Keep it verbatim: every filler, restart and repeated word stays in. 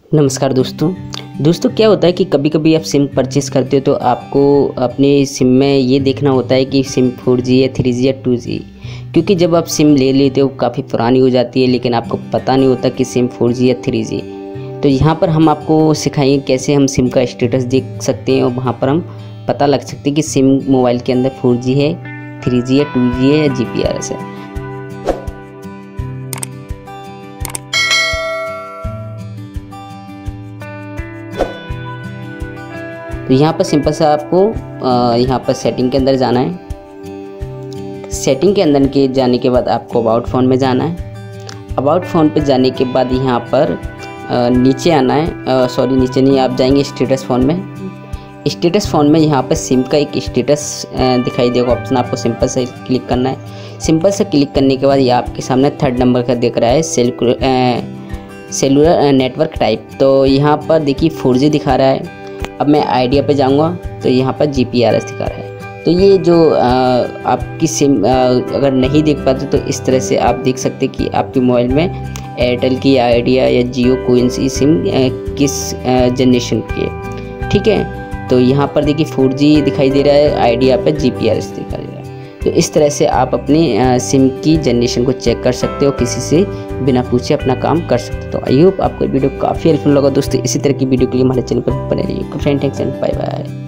नमस्कार दोस्तों दोस्तों क्या होता है कि कभी कभी आप सिम परचेज़ करते हो तो आपको अपने सिम में ये देखना होता है कि सिम फोर जी है, थ्री जी या टू जी। क्योंकि जब आप सिम ले लेते हो काफ़ी पुरानी हो जाती है, लेकिन आपको पता नहीं होता कि सिम फोर जी या थ्री जी। तो यहाँ पर हम आपको सिखाएंगे कैसे हम सिम का स्टेटस देख सकते हैं और वहाँ पर हम पता लग सकते हैं कि सिम मोबाइल के अंदर फोर जी है, थ्री जी है, टू जी है या जी पी आर एस है। तो यहाँ पर सिंपल सा आपको यहाँ पर सेटिंग के अंदर जाना है। सेटिंग के अंदर के जाने के बाद आपको अबाउट फ़ोन में जाना है। अबाउट फ़ोन पे जाने के बाद यहाँ पर आ, नीचे आना है, सॉरी नीचे नहीं, आप जाएंगे स्टेटस फ़ोन में। स्टेटस फ़ोन में यहाँ पर सिम का एक स्टेटस दिखाई देगा ऑप्शन, आपको सिंपल से क्लिक करना है। सिंपल से क्लिक करने के बाद ये आपके सामने थर्ड नंबर का दिख रहा है सेलुलर सेलुलर नेटवर्क टाइप। तो यहाँ पर देखिए फोर जी दिखा रहा है। अब मैं आइडिया पे जाऊंगा तो यहाँ पर जी पी आर एस दिखा रहा है। तो ये जो आ, आपकी सिम आ, अगर नहीं देख पाते तो इस तरह से आप देख सकते कि आपके मोबाइल में एयरटेल की, आइडिया या जियो कोई सी सिम आ, किस जनरेशन की है। ठीक है, तो यहाँ पर देखिए फोर जी दिखाई दे रहा है, आइडिया पर जी पी आर एस दिखाई दे रहा है। तो इस तरह से आप अपने आ, सिम की जनरेशन को चेक कर सकते हो, किसी से बिना पूछे अपना काम कर सकते हो। तो आई होप आपको वीडियो काफ़ी हेल्पफुल लगा दोस्तों। इसी तरह की वीडियो के लिए हमारे चैनल पर बने रहिए। Friend thanks and bye bye.